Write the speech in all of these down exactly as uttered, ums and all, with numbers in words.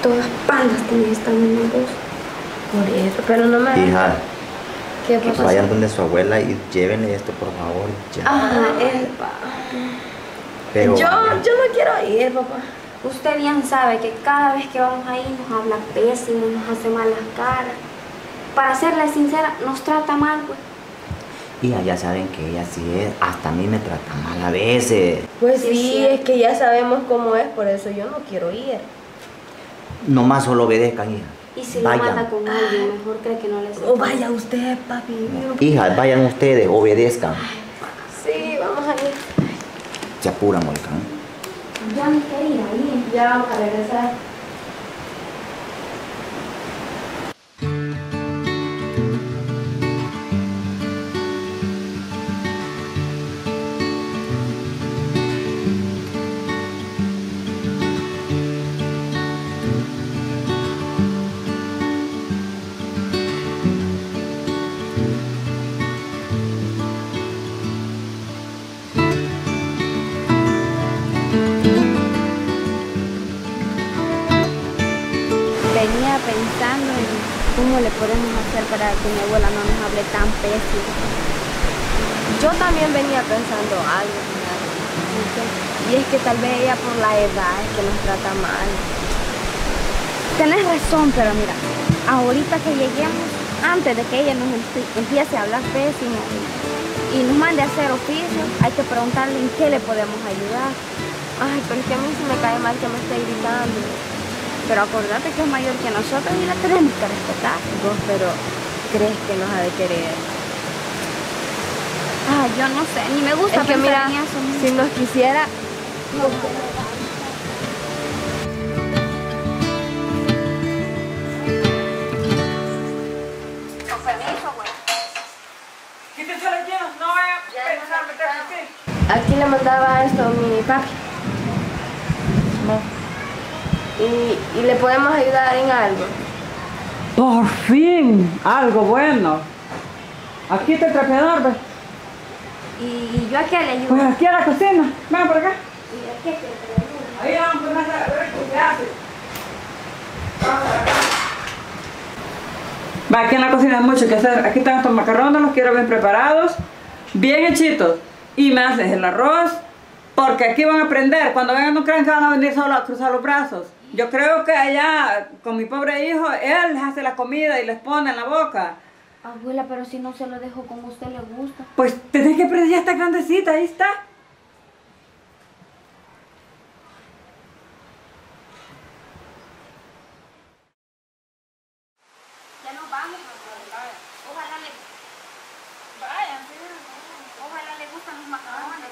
todas pandas tenés esta misma voz. Por eso, pero no me... Hija, ¿qué que pasa? vayan donde su abuela y llévenle esto, por favor, ya. Ah, Elba. Pero yo, vaya. yo no quiero ir, papá. Usted bien sabe que cada vez que vamos ahí nos habla pésimo, nos hace malas caras. Para serle sincera, nos trata mal, pues. Hija, ya saben que ella sí es, hasta a mí me trata mal a veces. Pues Sí, sí, sí. es que ya sabemos cómo es, por eso yo no quiero ir. Nomás solo obedezcan, hija. Y si lo Vayan. manda con alguien, mejor cree que no le O vaya usted, papi. Hija, vayan ustedes, obedezcan. Sí, vamos a ir. Se apura, Molcán. Ya me quería ir ahí. Ya vamos a regresar. Venía pensando en cómo le podemos hacer para que mi abuela no nos hable tan pésimo. Yo también venía pensando algo, mira. Y es que tal vez ella por la edad es que nos trata mal. Tenés razón, pero mira, ahorita que lleguemos, antes de que ella nos empie- empiece a hablar pésimo y, y nos mande a hacer oficio, hay que preguntarle en qué le podemos ayudar. Ay, pero es que a mí sí me cae mal que me esté gritando. Pero acordate que es mayor que nosotros y la tenemos que respetar. Vos, pero ¿crees que nos ha de querer? Ah, yo no sé, ni me gusta Es que pensar mira, en eso. si nos quisiera... Con permiso, güey. Quítese las llenas, no vaya a pensar meterse aquí. Aquí le mandaba esto a mi papi. Y, y le podemos ayudar en algo. Por fin, algo bueno. Aquí está el trapeador, ¿ves? Y, y yo a qué le ayudo. Pues aquí a la cocina. Ven por acá. ¿Y a qué te ayudo? Ahí vamos a poner a ver qué se hace. Vamos para acá. Va, aquí en la cocina hay mucho que hacer. Aquí están estos macarrones, los quiero bien preparados, bien hechitos. Y me haces el arroz, porque aquí van a aprender. Cuando vengan no crean que van a venir solo a cruzar los brazos. Yo creo que allá, con mi pobre hijo, él les hace la comida y les pone en la boca. Abuela, pero si no se lo dejo como a usted le gusta. Pues tenés que aprender, ya está grandecita, ahí está. Ya nos vamos, mamá. Ojalá le... Vayan, Ojalá le gustan los macarrones.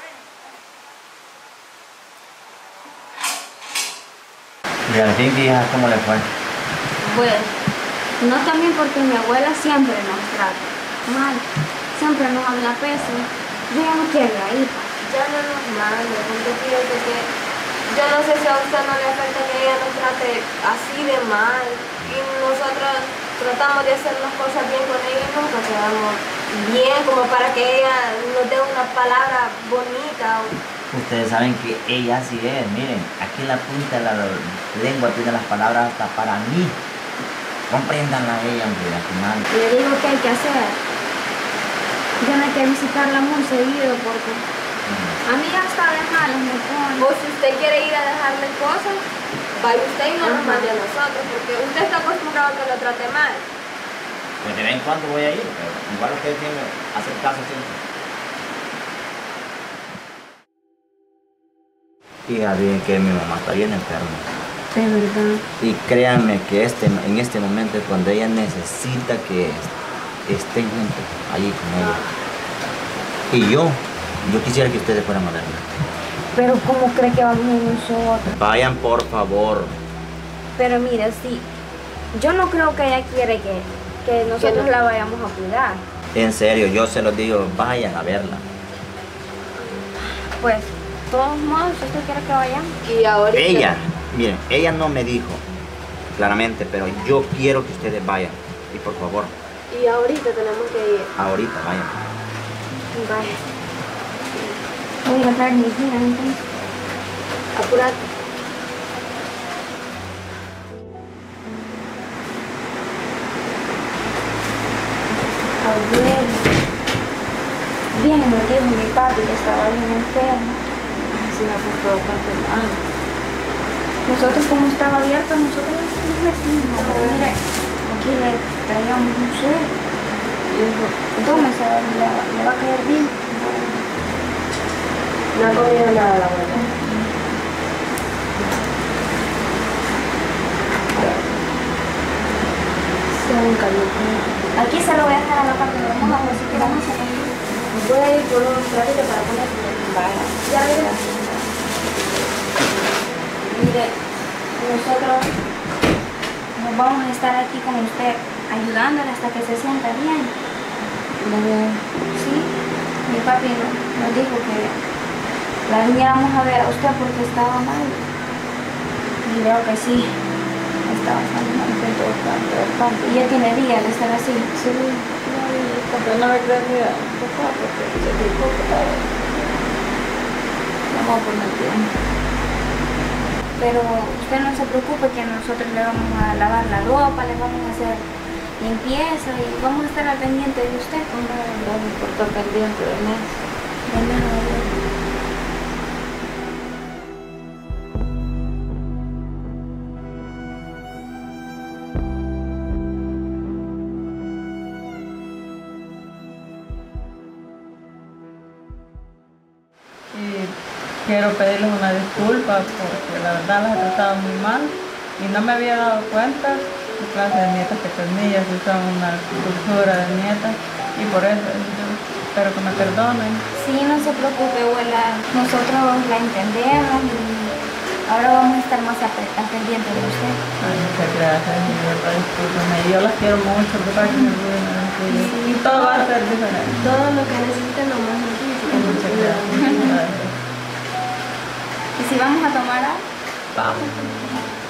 Y al fin, hija, ¿cómo le fue? Bueno, no también porque mi abuela siempre nos trata mal. Siempre nos habla pésimo. Yo ya no quiero ir ahí. Ya no nos manda, porque fíjate que yo no sé si a usted no le afecta que ella nos trate así de mal. Y nosotros tratamos de hacer las cosas bien con ella y nunca quedamos bien, como para que ella nos dé una palabra bonita. Ustedes saben que ella sí es, miren, aquí en la punta de la lengua tiene las palabras hasta para mí. Compréndanla a ella, hombre, al final. Le digo que hay que hacer. Ya no hay que visitarla muy seguido porque a mí ya está de malas me pone. O si usted quiere ir a dejarle cosas, vaya usted y no nos Ajá. mande a nosotros, porque usted está acostumbrado a que lo trate mal. Pues de vez en cuando voy a ir, pero igual ustedes tienen que hacer caso siempre. Hija, bien que mi mamá está bien enferma. De verdad. Y créanme que este, en este momento es cuando ella necesita que estén juntos, allí con ella. Y yo, yo quisiera que ustedes fueran a verla. Pero ¿cómo cree que vamos a ir nosotros? Vayan, por favor. Pero mira, sí, yo no creo que ella quiere que, que nosotros no- la vayamos a cuidar. En serio, yo se los digo, vayan a verla. Pues, de todos modos, ¿usted quiere que vayamos? Y ahorita... Ella, miren, ella no me dijo claramente, pero yo quiero que ustedes vayan. Y por favor, Y ahorita tenemos que ir. ahorita vayan. Vaya. Voy a ir a traer mis hijas entonces. Apurate. dijo mi papi que estaba bien enfermo. Sí, me puso bastante mal. Nosotros como estaba abierto, nosotros nos decimos, mire, aquí le traíamos un suero. Y dijo, Tómese, le, le va a caer bien. no ha comido nada la abuela. Se un caliente. Aquí se lo voy a dejar a la parte de la mano, si quiere vamos a salir. Voy a ir por un platito para poner. Vaya. Ya mira. Mire, nosotros nos vamos a estar aquí con usted, ayudándole hasta que se sienta bien. Sí, mi papi nos, nos dijo que la viniéramos a ver a usted porque estaba mal. Y veo que sí, está bastante mal, pero bastante, bastante. Y ya tiene días de estar así. Sí, porque no me creía papá, porque se dijo que Vamos a poner tiempo. Pero usted no se preocupe que nosotros le vamos a lavar la ropa, le vamos a hacer limpieza y vamos a estar al pendiente de usted. no me importa pendiente de mí. De nada. Y quiero pedirles una disculpa porque la verdad las he tratado muy mal y no me había dado cuenta de clase de nietas que tenía, si son una dulzura de nietas y por eso yo espero que me perdonen. Sí, no se preocupe, abuela. Nosotros la entendemos y ahora vamos a estar más al al pendiente de usted. Ay, muchas gracias, mi verdad, discúlpame. Yo las quiero mucho, que para que me ayuden y todo va a ser diferente. Todo lo que necesiten lo más necesiten. Muchas gracias. Gracias. Y si vamos a tomar algo, Vamos.